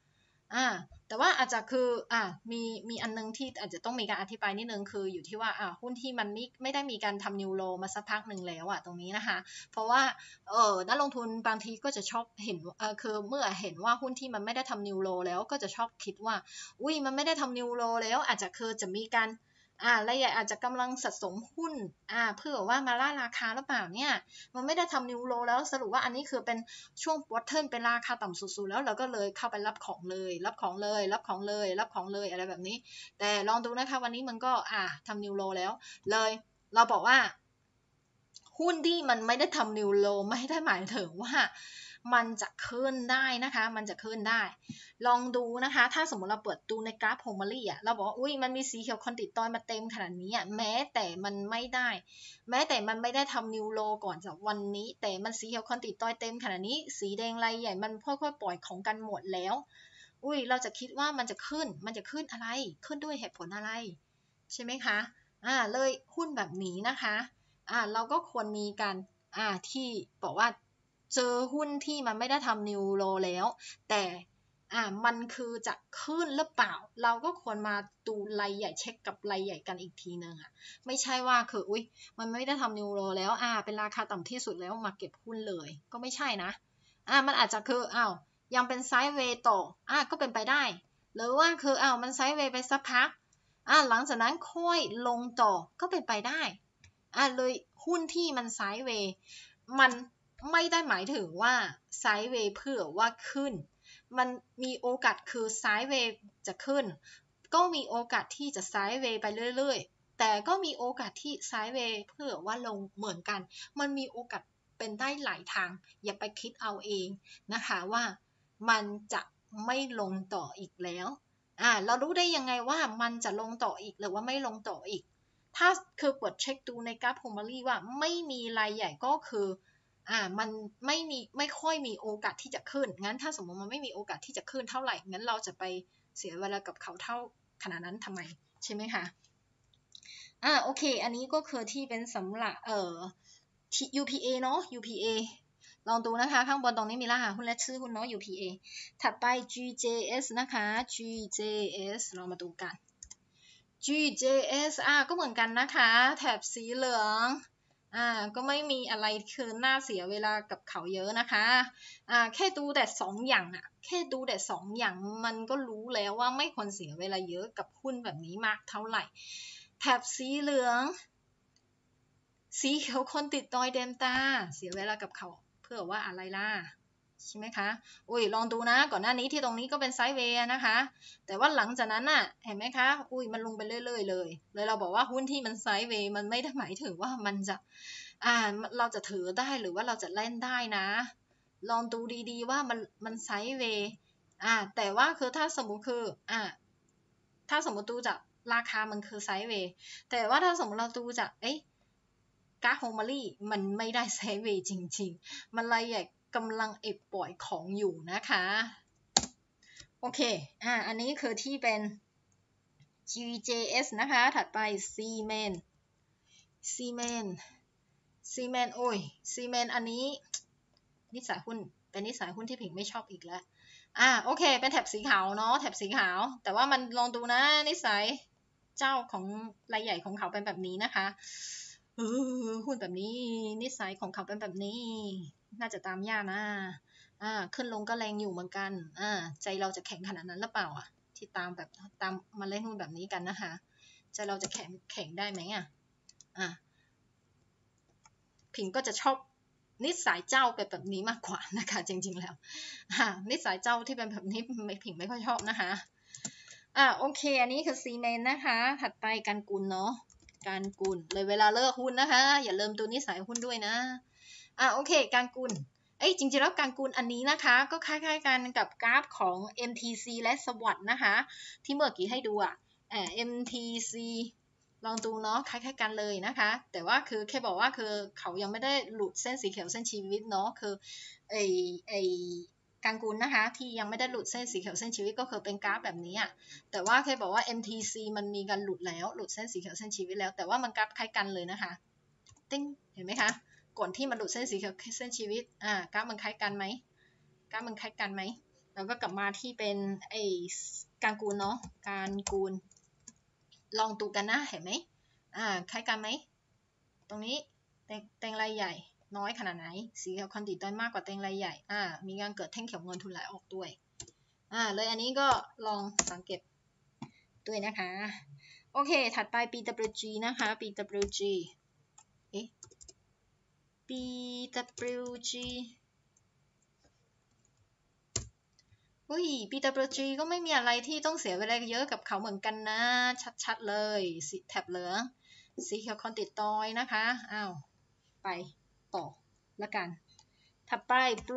แต่ว่าอาจจะคือมีอันนึงที่อาจจะต้องมีการอธิบายนิดนึงคืออยู่ที่ว่าหุ้นที่มันไม่ได้มีการทำนิวโลมาสักพักหนึ่งแล้วตรงนี้นะคะเพราะว่านักลงทุนบางทีก็จะชอบเห็นคือเมื่อเห็นว่าหุ้นที่มันไม่ได้ทำนิวโลแล้วก็จะชอบคิดว่าอุ้ยมันไม่ได้ทำนิวโลแล้วอาจจะคือจะมีการรายใหญ่อาจจะกำลังสะสมหุ้นเพื่อว่ามาล่าราคาหรือเปล่าเนี่ยมันไม่ได้ทำนิวโลแล้วสรุปว่าอันนี้คือเป็นช่วงบอทเทิลเป็นราคาต่ำสุดๆแล้วเราก็เลยเข้าไปรับของเลยรับของเลยรับของเลยรับของเลยอะไรแบบนี้แต่ลองดูนะคะวันนี้มันก็ทำนิวโลแล้วเลยเราบอกว่าหุ้นที่มันไม่ได้ทำนิวโลไม่ได้หมายถึงว่ามันจะขึ้นได้นะคะมันจะขึ้นได้ลองดูนะคะถ้าสมมติเราเปิดดูในกราฟโฮมารี่เราบอกว่าอุ้ยมันมีสีเขียวคอนติดตอยมาเต็มขนาดนี้แม้แต่มันไม่ได้ทำนิวโลก่อนจากวันนี้แต่มันสีเขียวคอนติดตอยเต็มขนาดนี้สีแดงรายใหญ่มันค่อยๆปล่อยของกันหมดแล้วอุ้ยเราจะคิดว่ามันจะขึ้นอะไรขึ้นด้วยเหตุผลอะไรใช่ไหมคะเลยหุ้นแบบนี้นะคะเราก็ควรมีการที่บอกว่าเจอหุ้นที่มันไม่ได้ทำนิวโลแล้วแต่มันคือจะขึ้นหรือเปล่าเราก็ควรมาดูรายใหญ่เช็คกับรายใหญ่กันอีกทีนึงไม่ใช่ว่าคืออุ้ยมันไม่ได้ทำนิวโลแล้วเป็นราคาต่ำที่สุดแล้วมาเก็บหุ้นเลยก็ไม่ใช่นะมันอาจจะคือยังเป็นไซด์เวย์ต่อก็เป็นไปได้หรือว่าคือมันไซด์เวย์ไปสักพักหลังจากนั้นค่อยลงต่อก็เป็นไปได้เลยหุ้นที่มันไซด์เวย์มันไม่ได้หมายถึงว่าไซด์เวย์เพื่อว่าขึ้นมันมีโอกาสคือไซด์เวย์จะขึ้นก็มีโอกาสที่จะไซด์เวย์ไปเรื่อยๆแต่ก็มีโอกาสที่ไซด์เวย์เพื่อว่าลงเหมือนกันมันมีโอกาสเป็นได้หลายทางอย่าไปคิดเอาเองนะคะว่ามันจะไม่ลงต่ออีกแล้วเรารู้ได้ยังไงว่ามันจะลงต่ออีกหรือว่าไม่ลงต่ออีกถ้าคือเปิดเช็คดูในกราฟโฮมารีว่าไม่มีรายใหญ่ก็คือมันไม่ค่อยมีโอกาสที่จะขึ้นงั้นถ้าสมมติมันไม่มีโอกาสที่จะขึ้นเท่าไหร่งั้นเราจะไปเสียเวลากับเขาเท่าขนาดนั้นทำไมใช่ไหมคะโอเคอันนี้ก็คือที่เป็นสำหรับUPA เนาะ UPA ลองดูนะคะข้างบนตรงนี้มีรหัสหุ้นและชื่อหุ้นเนาะ UPA ถัดไป GJS นะคะ GJS เรามาดูกัน GJS ก็เหมือนกันนะคะแถบสีเหลืองก็ไม่มีอะไรคือน่าเสียเวลากับเขาเยอะนะคะแค่ดูแต่2อย่างแค่ดูแต่2อย่างมันก็รู้แล้วว่าไม่ควรเสียเวลาเยอะกับหุ้นแบบนี้มากเท่าไหร่แถบสีเหลืองสีเขียวคนติดดอยเดมตาเสียเวลากับเขาเพื่อว่าอะไรล่ะใช่ไหมคะอุ้ยลองดูนะก่อนหน้านี้ที่ตรงนี้ก็เป็นไซด์เวย์นะคะแต่ว่าหลังจากนั้นเห็นไหมคะอุ้ยมันลงไปเรื่อยๆเลยเราบอกว่าหุ้นที่มันไซด์เวย์มันไม่ได้หมายถึงว่ามันจะเราจะถือได้หรือว่าเราจะเล่นได้นะลองดูดีๆว่ามันไซด์เวย์แต่ว่าคือถ้าสมมุติคือถ้าสมมติดูจากราคามันคือไซด์เวย์แต่ว่าถ้าสมมติเราดูจากกราฟโฮมารีมันไม่ได้ไซด์เวย์จริงๆมันเลยกำลังปล่อยของอยู่นะคะโอเคอันนี้คือที่เป็น GJS นะคะถัดไป Siemens โอ้ย Siemens อันนี้นิสัยหุ้นเป็นนิสัยหุ้นที่ผิงไม่ชอบอีกแล้วโอเคเป็นแถบสีขาวเนาะแถบสีขาวแต่ว่ามันลองดูนะนิสัยเจ้าของรายใหญ่ของเขาเป็นแบบนี้นะคะหุ้นแบบนี้นิสัยของเขาเป็นแบบนี้น่าจะตามยากนะขึ้นลงก็แรงอยู่เหมือนกันใจเราจะแข็งขนาดนั้นหรือเปล่าที่ตามแบบตามมาเล่นหุ้นแบบนี้กันนะคะใจเราจะแข็งได้ไหมผิงก็จะชอบนิสัยเจ้าเป็นแบบนี้มากกว่านะคะจริงๆแล้วนิสัยเจ้าที่เป็นแบบนี้ผิงไม่ค่อยชอบนะคะโอเคอันนี้คือซีเมนต์นะคะถัดไปการกุลเนาะการกุลเลยเวลาเลิกหุ้นนะคะอย่าลืมดูนิสัยหุ้นด้วยนะโอเคการกุลจริงๆแล้วการกุลอันนี้นะคะก็คล้ายๆกันกับกราฟของ MTC และสวัสด์นะคะที่เมื่อกี้ให้ดูMTC ลองดูเนาะคล้ายๆกันเลยนะคะแต่ว่าคือแค่บอกว่าคือเขายังไม่ได้หลุดเส้นสีเขียวเส้นชีวิตเนาะคือไอการกุลนะคะที่ยังไม่ได้หลุดเส้นสีเขียวเส้นชีวิตก็คือเป็นกราฟแบบนี้แต่ว่าแค่บอกว่า MTC มันมีการหลุดแล้วหลุดเส้นสีเขียวเส้นชีวิตแล้วแต่ว่ามันกราฟคล้ายกันเลยนะคะติ้งเห็นไหมคะก่อนที่มันหลุดเส้นสีเขียวเส้นชีวิตกราฟมันคล้ายกันไหมกราฟมันคล้ายกันไหมแล้วก็กลับมาที่เป็นการกูลเนาะการกูลลองดูกันนะเห็นไหมคล้ายกันไหมตรงนี้แตงรายใหญ่น้อยขนาดไหนสีเขียวคอนติดมากกว่าแตงรายใหญ่มีการเกิดแท่งเขียวเงินทุนไหลออกด้วยเลยอันนี้ก็ลองสังเกตด้วยนะคะโอเคถัดไป BWG นะคะ BWG BWG อุ้ย BWG ก็ไม่มีอะไรที่ต้องเสียเวลาเยอะกับเขาเหมือนกันนะชัดๆเลยสีแถบเหลืองสีเขียวคอนติดตอยนะคะไปต่อละกันถัดไปบ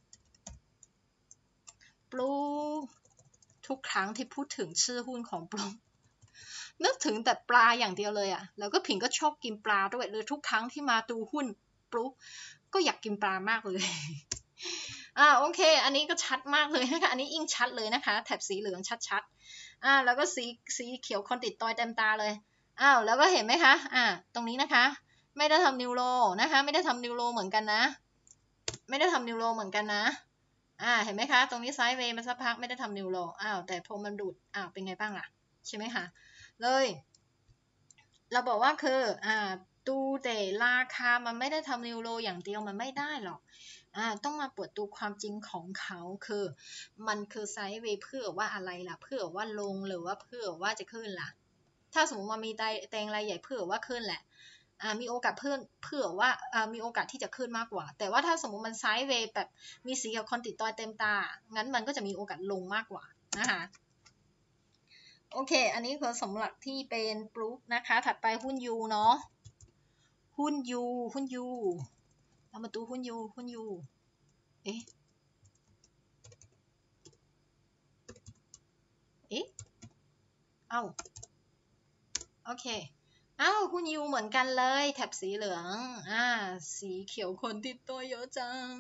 ลูทุกครั้งที่พูดถึงชื่อหุ้นของบลูนึกถึงแต่ปลาอย่างเดียวเลยแล้วก็ผิงก็ชอบกินปลาด้วยเลยทุกครั้งที่มาดูหุ้นบลูก็อยากกินปลามากเลยโอเคอันนี้ก็ชัดมากเลยนะคะอันนี้ยิ่งชัดเลยนะคะแถบสีเหลืองชัดๆแล้วก็สีเขียวคอนติดตอยเต็มตาเลยแล้วก็เห็นไหมคะตรงนี้นะคะไม่ได้ทำนิวโรนะคะไม่ได้ทำนิวโรเหมือนกันนะไม่ได้ทำนิวโรเหมือนกันนะเห็นไหมคะตรงนี้ไซด์เวย์มาสักพักไม่ได้ทำนิวโรแต่พอมันดูดเป็นไงบ้างล่ะใช่ไหมคะเลยเราบอกว่าคือดูแต่ราคามันไม่ได้ทำนิวโรอย่างเดียวมันไม่ได้หรอกต้องมาเปิดดูความจริงของเขาคือมันคือไซด์เวย์เพื่อว่าอะไรล่ะเพื่อว่าลงหรือว่าเพื่อว่าจะขึ้นล่ะถ้าสมมติมันมีแตงรายใหญ่เพื่อว่าขึ้นแหละมีโอกาสเพิ่มเพื่อว่ามีโอกาสที่จะขึ้นมากกว่าแต่ว่าถ้าสมมติมันไซด์เวย์แบบมีสีเขียวคอนติดตอยเต็มตางั้นมันก็จะมีโอกาสลงมากกว่านะคะโอเคอันนี้คือสำหรับที่เป็นบลูนะคะถัดไปหุ้นยูเนาะหุ้นยูเรามาดูหุ้นยูเอ๊ะโอเคหุ้นยูเหมือนกันเลยแถบสีเหลืองสีเขียวคนติดตัวเยอะจัง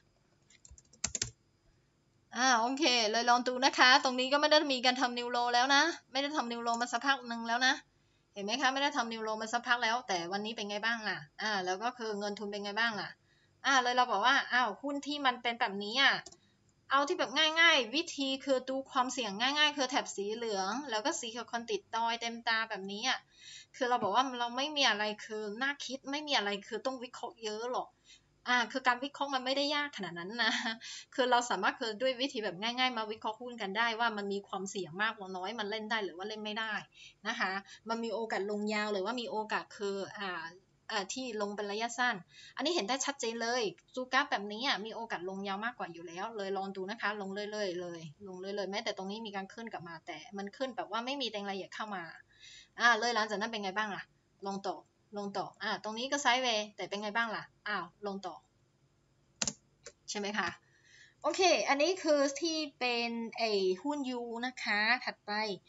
โอเคเลยลองดูนะคะตรงนี้ก็ไม่ได้มีการทำนิวโรแล้วนะไม่ได้ทำนิวโรมาสักพักหนึ่งแล้วนะเห็นไหมคะไม่ได้ทำนิวโรมาสักพักแล้วแต่วันนี้เป็นไงบ้างล่ะแล้วก็คือเงินทุนเป็นไงบ้างล่ะเลยเราบอกว่าหุ้นที่มันเป็นแบบนี้เอาที่แบบง่ายๆวิธีคือดูความเสี่ยงง่ายๆคือแถบสีเหลืองแล้วก็สีเขียวคอนติดดอยเต็มตาแบบนี้คือเราบอกว่าเราไม่มีอะไรคือน่าคิดไม่มีอะไรคือต้องวิเคราะห์เยอะหรอกคือการวิเคราะห์มันไม่ได้ยากขนาดนั้นนะคือเราสามารถคือด้วยวิธีแบบง่ายๆมาวิเคราะห์หุ้นกันได้ว่ามันมีความเสี่ยงมากหรือน้อยมันเล่นได้หรือว่าเล่นไม่ได้นะคะมันมีโอกาสลงยาวหรือว่ามีโอกาสคือที่ลงเป็นระยะสั้นอันนี้เห็นได้ชัดเจนเลยซูกราฟแบบนี้มีโอกาสลงยาวมากกว่าอยู่แล้วเลยลองดูนะคะลงเรื่อยๆเลยลงเรื่อยๆแม้แต่ตรงนี้มีการขึ้นกลับมาแต่มันขึ้นแบบว่าไม่มีแรงละเอียดเข้ามาเลยหลังจากนั้นเป็นไงบ้างล่ะลงต่อตรงนี้ก็ไซด์เวย์แต่เป็นไงบ้างล่ะลงต่อใช่ไหมคะโอเคอันนี้คือที่เป็นหุ้น U นะคะถัดไป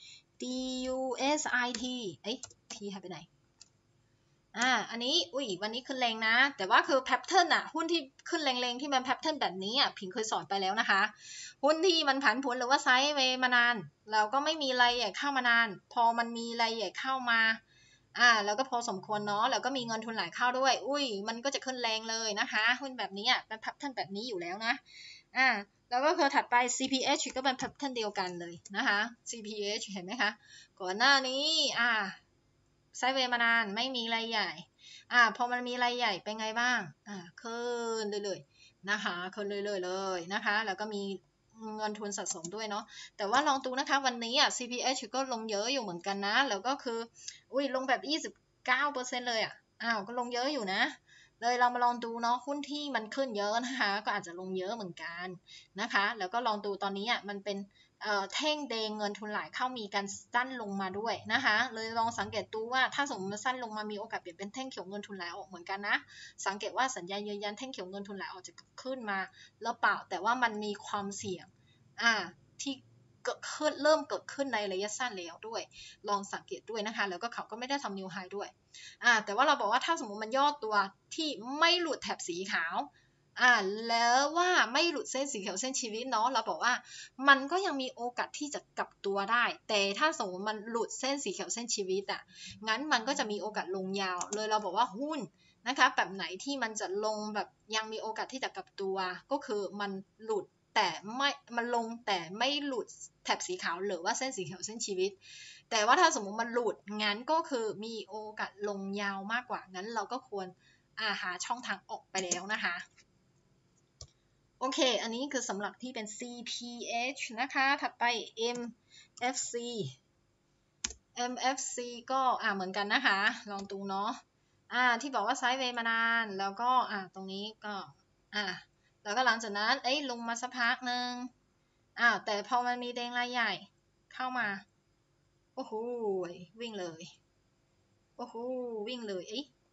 DUSIT T หายไปไหนอันนี้วันนี้ขึ้นแรงนะแต่ว่าคือแพทเทิร์นหุ้นที่ขึ้นแรงๆที่มันแพทเทิร์นแบบนี้ผิงเคยสอนไปแล้วนะคะหุ้นที่มันผันผวนหรือว่าไซด์เวย์มานานแล้วก็ไม่มีอะไรใหญ่เข้ามานานพอมันมีอะไรใหญ่เข้ามาแล้วก็พอสมควรเนาะแล้วก็มีเงินทุนไหลเข้าด้วยมันก็จะขึ้นแรงเลยนะคะหุ้นแบบนี้เป็นแพทเทิร์นแบบนี้อยู่แล้วนะแล้วก็คือถัดไป CPH ก็เป็นแพทเทิร์นเดียวกันเลยนะคะ CPH เห็นไหมคะก่อนหน้านี้ไซด์เวย์มานานไม่มีรายใหญ่พอมันมีรายใหญ่เป็นไงบ้างขึ้นเลยๆนะคะขึ้นเลยๆเลยนะคะแล้วก็มีเงินทุนสะสมด้วยเนาะแต่ว่าลองดูนะคะวันนี้CPH ก็ลงเยอะอยู่เหมือนกันนะแล้วก็คือลงแบบ29%เลยก็ลงเยอะอยู่นะเลยเรามาลองดูเนาะหุ้นที่มันขึ้นเยอะนะคะก็อาจจะลงเยอะเหมือนกันนะคะแล้วก็ลองดูตอนนี้มันเป็นแท่งแดงเงินทุนไหลเข้ามีการสั้นลงมาด้วยนะคะเลยลองสังเกตดูว่าถ้าสมมติมันสั้นลงมามีโอกาสเปลี่ยนเป็นแท่งเขียวเงินทุนไหลออกเหมือนกันนะสังเกตว่าสัญญาณยืนยันแท่งเขียวเงินทุนไหลออกจะขึ้นมาแล้วเปล่าแต่ว่ามันมีความเสี่ยงที่เริ่มเกิดขึ้นในระยะสั้นแล้วด้วยลองสังเกตด้วยนะคะแล้วก็เขาก็ไม่ได้ทำนิวไฮด้วยแต่ว่าเราบอกว่าถ้าสมมติมันย่อตัวที่ไม่หลุดแถบสีขาวแล้วว่าไม่หลุดเส้นสีเขียวเส้นชีวิตเนาะเราบอกว่ามันก็ยังมีโอกาสที่จะกลับตัวได้แต่ถ้าสมมติมันหลุดเส้นสีเขียวเส้นชีวิตงั้นมันก็จะมีโอกาสลงยาวเลยเราบอกว่าหุ้นนะคะแบบไหนที่มันจะลงแบบยังมีโอกาสที่จะกลับตัวก็คือมันหลุดแต่ไม่มันลงแต่ไม่หลุดแถบสีขาวหรือว่าเส้นสีเขียวเส้นชีวิตแต่ว่าถ้าสมมุติมันหลุดงั้นก็คือมีโอกาสลงยาวมากกว่างั้นเราก็ควรหาช่องทางออกไปแล้วนะคะโอเคอันนี้คือสำหรับที่เป็น CPH นะคะถัดไป MFC MFC ก็เหมือนกันนะคะลองดูเนาะที่บอกว่าไซด์เวย์มานานแล้วก็ตรงนี้ก็แล้วก็หลังจากนั้นลงมาสักพักหนึ่งแต่พอมันมีแดงรายใหญ่เข้ามาโอ้โหวิ่งเลยโอ้โหวิ่งเลย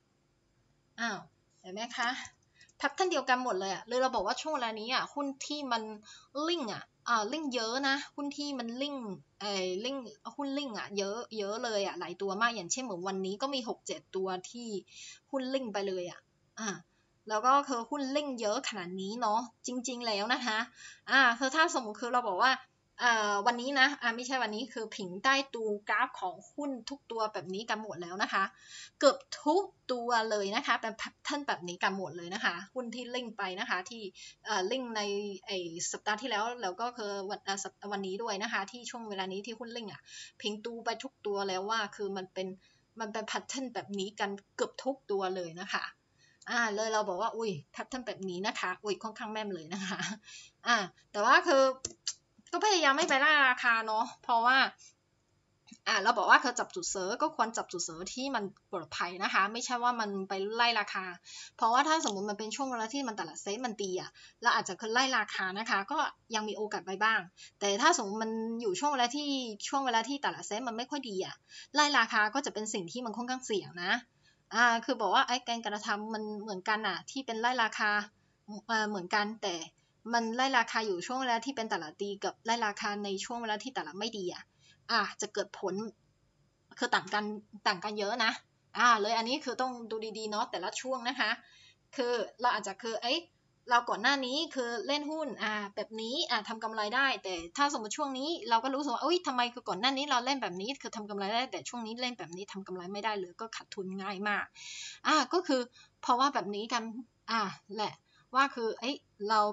เห็นไหมคะแพทเทิร์นเดียวกันหมดเลยเลยเราบอกว่าช่วงเวลานี้หุ้นที่มันลิ่งลิ่งเยอะนะหุ้นที่มันลิ่งลิ่งหุ้นลิ่งเยอะเยอะเลยหลายตัวมากอย่างเช่นเหมือนวันนี้ก็มี 6-7 ตัวที่หุ้นลิ่งไปเลยแล้วก็คือหุ้นลิ่งเยอะขนาดนี้เนาะจริงๆแล้วนะคะคือถ้าสมมติคือเราบอกว่าวันนี้นะไม่ใช่วันนี้คือผิงใต้ดูกราฟของหุ้นทุกตัวแบบนี้กันหมดแล้วนะคะเกือบทุกตัวเลยนะคะเป็นแพทเทิร์นแบบนี้กันหมดเลยนะคะหุ้นที่ลิ่งไปนะคะที่ลิ่งในสัปดาห์ที่แล้วแล้วก็คือวันนี้ด้วยนะคะที่ช่วงเวลานี้ที่หุ้นลิ่งผิงดูไปทุกตัวแล้วว่าคือมันเป็นแพทเทิร์นแบบนี้กันเกือบทุกตัวเลยนะคะเลยเราบอกว่าอุ้ยแพทเทิร์นแบบนี้นะคะอุ้ยค่อนข้างแม่นเลยนะคะแต่ว่าคือก็พยายามไม่ไปล่าราคาเนาะเพราะว่าเราบอกว่าเธอจับจุดซื้อก็ควรจับจุดซื้อที่มันปลอดภัยนะคะไม่ใช่ว่ามันไปไล่ราคาเพราะว่าถ้าสมมติมันเป็นช่วงเวลาที่มันตลาดเซ็ตมันดีเราอาจจะไล่ราคานะคะก็ยังมีโอกาสไปบ้างแต่ถ้าสมมติมันอยู่ช่วงเวลาที่ตลาดเซ็ตมันไม่ค่อยดีไล่ราคาก็จะเป็นสิ่งที่มันค่อนข้างเสี่ยงนะคือบอกว่าการกระทำมันเหมือนกันที่เป็นไล่ราคาเหมือนกันแต่มันไล่ราคาอยู่ช่วงเวลาที่เป็นตลาดดีกับไล่ราคาในช่วงเวลาที่ตลาดไม่ดีจะเกิดผลคือต่างกันเยอะนะเลยอันนี้คือต้องดูดีๆเนาะแต่ละช่วงนะคะคือเราอาจจะคือเราก่อนหน้านี้คือเล่นหุ้นแบบนี้ทำกำไรได้แต่ถ้าสมมติช่วงนี้เราก็รู้สึกว่าทำไมคือก่อนหน้านี้เราเล่นแบบนี้คือทำกำไรได้แต่ช่วงนี้เล่นแบบนี้ทำกำไรไม่ได้เลยก็ขาดทุนง่ายมากก็คือเพราะว่าแบบนี้กันแหละว่าคือเรา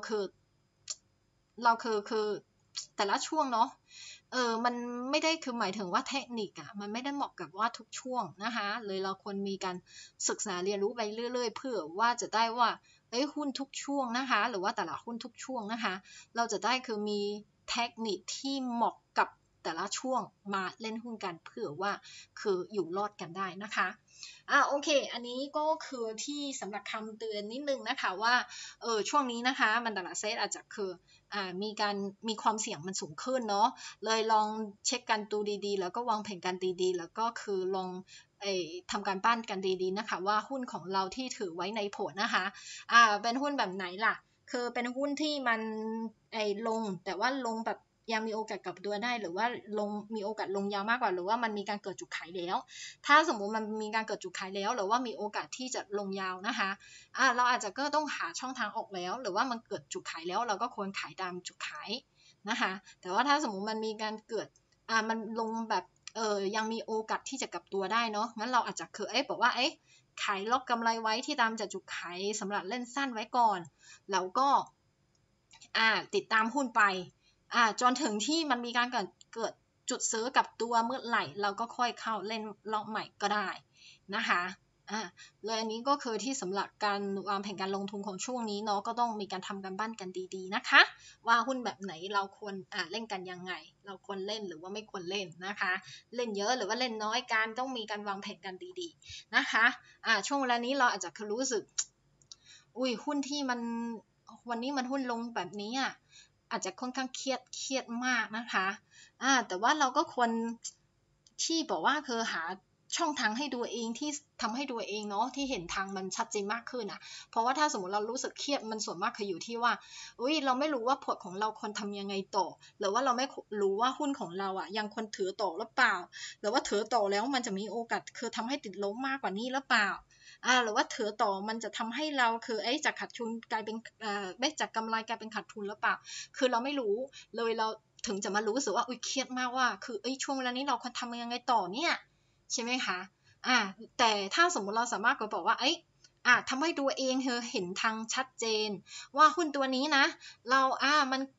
คือแต่ละช่วงเนาะมันไม่ได้คือหมายถึงว่าเทคนิคมันไม่ได้เหมาะกับว่าทุกช่วงนะคะเลยเราควรมีการศึกษาเรียนรู้ไปเรื่อยๆเพื่อว่าจะได้ว่าหุ้นทุกช่วงนะคะหรือว่าแต่ละหุ้นทุกช่วงนะคะเราจะได้คือมีเทคนิคที่เหมาะกับแต่ละช่วงมาเล่นหุ้นกันเพื่อว่าคืออยู่รอดกันได้นะคะโอเคอันนี้ก็คือที่สำหรับคำเตือนนิดนึงนะคะว่าช่วงนี้นะคะมันตลาดเซตอาจจะคือมีความเสี่ยงมันสูงขึ้นเนาะเลยลองเช็คกันดูดีๆแล้วก็วางแผนกันดีๆแล้วก็คือลองทำการบ้านกันดีๆนะคะว่าหุ้นของเราที่ถือไว้ในพอร์ตนะคะเป็นหุ้นแบบไหนล่ะคือเป็นหุ้นที่มันลงแต่ว่าลงแบบยังมีโอกาสกลับตัวได้หรือว่ามีโอกาสลงยาวมากกว่าหรือว่ามันมีการเกิดจุดขายแล้วถ้าสมมุติมันมีการเกิดจุดขายแล้วหรือว่ามีโอกาสที่จะลงยาวนะคะเราอาจจะก็ต้องหาช่องทางออกแล้วหรือว่ามันเกิดจุดขายแล้วเราก็ควรขายตามจุดขายนะคะแต่ว่าถ้าสมมุติมันมีการเกิดมันลงแบบยังมีโอกาสที่จะกลับตัวได้เนาะงั้นเราอาจจะคือบอกว่าขายล็อกกำไรไว้ที่ตามจากจุดขายสำหรับเล่นสั้นไว้ก่อนแล้วก็ติดตามหุ้นไปจนถึงที่มันมีการเกิดจุดซื้อกับตัวเมื่อไหร่เราก็ค่อยเข้าเล่นล็อกใหม่ก็ได้นะคะเลยอันนี้ก็คือที่สำหรับการวางแผนการลงทุนของช่วงนี้เนาะก็ต้องมีการทำกันบ้านกันดีๆนะคะว่าหุ้นแบบไหนเราควรเล่นกันยังไงเราควรเล่นหรือว่าไม่ควรเล่นนะคะเล่นเยอะหรือว่าเล่นน้อยการต้องมีการวางแผนกันดีๆนะคะช่วงเวลานี้เราอาจจะรู้สึกหุ้นที่มันวันนี้มันหุ้นลงแบบนี้อาจจะค่อนข้างเครียดมากนะคะแต่ว่าเราก็ควรที่บอกว่าคือหาช่องทางให้ดูเองที่ทำให้ดูเองเนาะที่เห็นทางมันชัดเจนมากขึ้นเพราะว่าถ้าสมมติเรารู้สึกเครียดมันส่วนมากคืออยู่ที่ว่าเราไม่รู้ว่าพอร์ตของเราควรทำยังไงต่อหรือว่าเราไม่รู้ว่าหุ้นของเรายังควรถือต่อหรือเปล่าหรือว่าถือต่อแล้วมันจะมีโอกาสคือทำให้ติดลบมากกว่านี้หรือเปล่าหรือว่าถือต่อมันจะทำให้เราคือจากขาดทุนกลายเป็นไม่จากกำไรกลายเป็นขาดทุนหรือเปล่าคือเราไม่รู้เลยเราถึงจะมารู้สึกว่าเครียดมากว่าคือช่วงเวลานี้เราควรทำยังไงต่อเนี่ยใช่ไหมคะแต่ถ้าสมมุติเราสามารถก็บอกว่าทำให้ดูเองเห็นทางชัดเจนว่าหุ้นตัวนี้นะเรามัน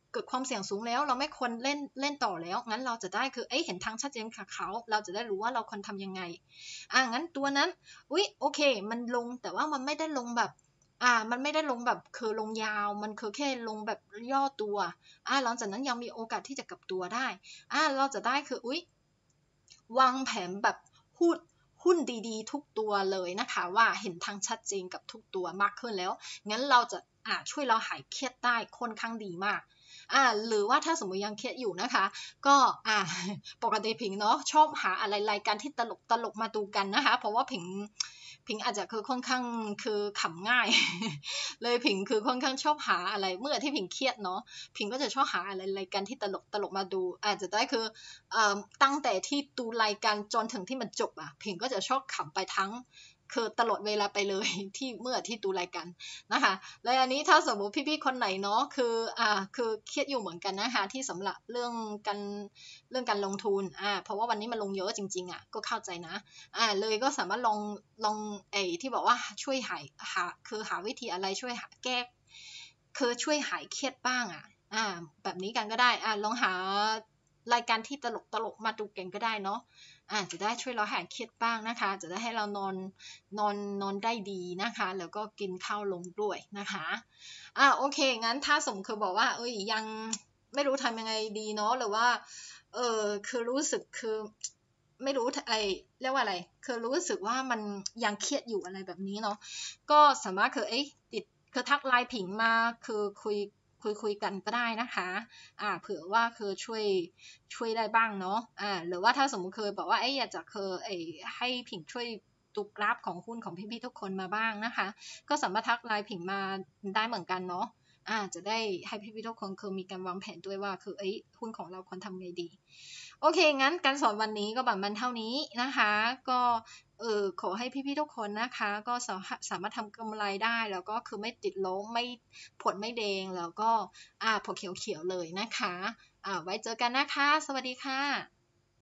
เกิดความเสี่ยงสูงแล้วเราไม่ควรเล่นต่อแล้วงั้นเราจะได้คือเห็นทางชัดเจนกับเขาเราจะได้รู้ว่าเราควรทำยังไงงั้นตัวนั้นโอเคมันลงแต่ว่ามันไม่ได้ลงแบบมันไม่ได้ลงแบบคือลงยาวมันคือแค่ลงแบบย่อตัวหลังจากนั้นยังมีโอกาสที่จะกลับตัวได้เราจะได้คือวางแผนแบบหุ้นดีๆทุกตัวเลยนะคะว่าเห็นทางชัดเจนกับทุกตัวมากขึ้นแล้วงั้นเราจะช่วยเราหายเครียดได้ค่อนข้างดีมากหรือว่าถ้าสมมติยังเครียดอยู่นะคะก็ปกติผิงเนาะชอบหาอะไรรายการที่ตลกมาดูกันนะคะเพราะว่าผิงอาจจะคือค่อนข้างคือขำง่าย เลยผิงคือค่อนข้างชอบหาอะไรเมื่อที่ผิงเครียดเนาะผิงก็จะชอบหาอะไรรายการที่ตลกมาดูอาจจะได้คือตั้งแต่ที่ดูรายการจนถึงที่มันจบผิงก็จะชอบขำไปทั้งคือตลอดเวลาไปเลยที่เมื่อที่ดูรายการนะคะและอันนี้ถ้าสมมติพี่ๆคนไหนเนาะคือเครียดอยู่เหมือนกันนะคะที่สำหรับเรื่องการลงทุนเพราะว่าวันนี้มันลงเยอะจริงๆก็เข้าใจนะเลยก็สามารถลองที่บอกว่าช่วยหาวิธีอะไรช่วยแก้คือช่วยหายเครียดบ้างแบบนี้กันก็ได้ลองหารายการที่ตลกมาดูกันก็ได้เนาะจะได้ช่วยเราหายเครียดบ้างนะคะจะได้ให้เรานอนได้ดีนะคะแล้วก็กินข้าวลงด้วยนะคะโอเคงั้นถ้าสมคือบอกว่ายังไม่รู้ทำยังไงดีเนาะหรือว่าคือรู้สึกคือไม่รู้เรียกว่าอะไรคือรู้สึกว่ามันยังเครียดอยู่อะไรแบบนี้เนาะก็สามารถคือติดคือทักไลน์ผิงมาคือคุยกันก็ได้นะคะเผื่อว่าคือช่วยได้บ้างเนาะหรือว่าถ้าสมมุติเคยบอกว่าอยากจะคือให้ผิงช่วยดูกราฟของหุ้นของพี่ๆทุกคนมาบ้างนะคะก็สามารถทักไลน์ผิงมาได้เหมือนกันเนาะจะได้ให้พี่ๆทุกคนคือมีการวางแผนด้วยว่าคือหุ้นของเราควรทำไงดีโอเคงั้นการสอนวันนี้ก็ประมาณเท่านี้นะคะก็ขอให้พี่ๆทุกคนนะคะก็สามารถทำกำไรได้แล้วก็คือไม่ติดลบไม่ผลไม่แดงแล้วก็พอเขียวๆเลยนะคะไว้เจอกันนะคะสวัสดีค่ะ